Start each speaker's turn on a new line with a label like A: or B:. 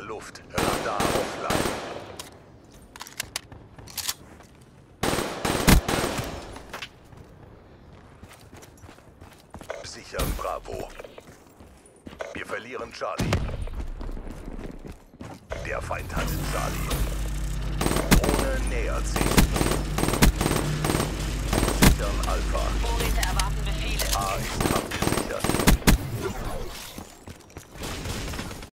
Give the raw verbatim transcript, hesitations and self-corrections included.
A: Luft. Radar offline. Sichern Bravo. Wir verlieren Charlie. Der Feind hat Charlie. Drohne nähert sich.